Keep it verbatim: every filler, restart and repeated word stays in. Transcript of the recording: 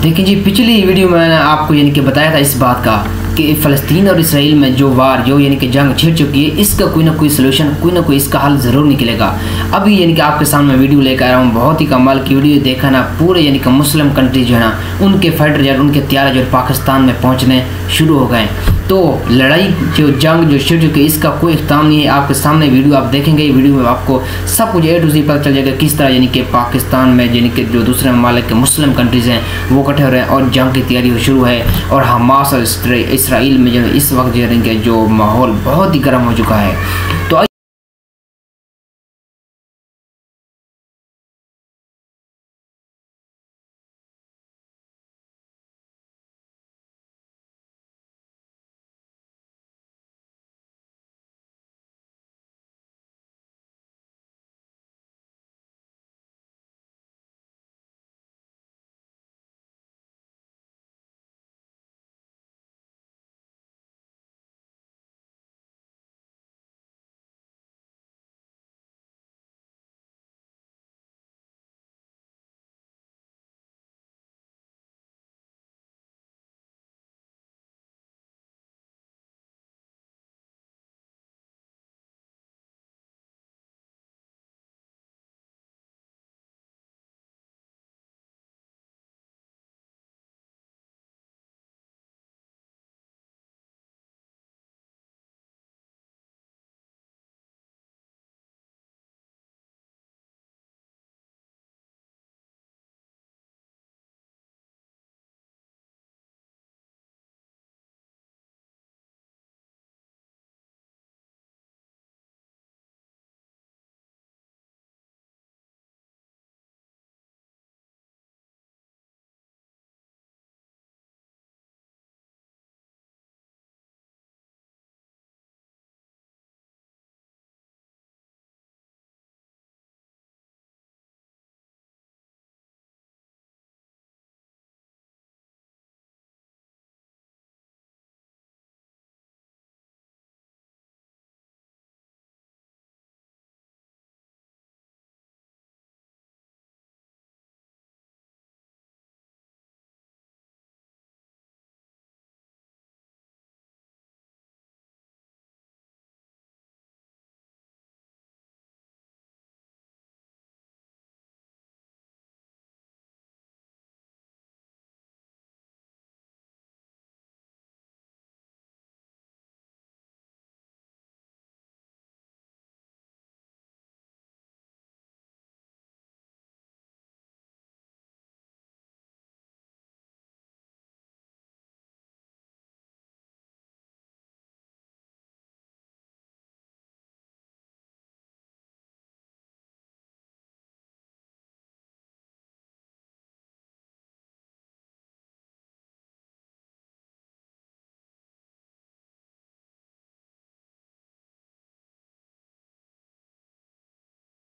देखिए जी, पिछली वीडियो में मैंने आपको यानी कि बताया था इस बात का कि फ़लस्तीन और इसराइल में जो वार जो यानी कि जंग छिड़ चुकी है, इसका कोई ना कोई सलूशन, कोई ना कोई इसका हल ज़रूर निकलेगा। अभी यानी कि आपके सामने वीडियो लेकर आया हूँ, बहुत ही कमाल की वीडियो। देखा ना, पूरे यानी कि मुस्लिम कंट्री जो है ना, उनके फाइटर जेट, उनके त्यारे जो पाकिस्तान में पहुँचने शुरू हो गए। तो लड़ाई जो जंग जो छिड़ चुकी है, इसका कोई इख्तिताम नहीं है। आपके सामने वीडियो आप देखेंगे, वीडियो में आपको सब कुछ ए टू ज़ेड पता चल जाएगा किस तरह यानी कि पाकिस्तान में यानी कि जो दूसरे ममालिक के मुस्लिम कंट्रीज़ हैं वो इकट्ठे हो रहे हैं और जंग की तैयारी शुरू है। और हमास और इसराइल में जो इस वक्त यानी कि जो माहौल बहुत ही गर्म हो चुका है।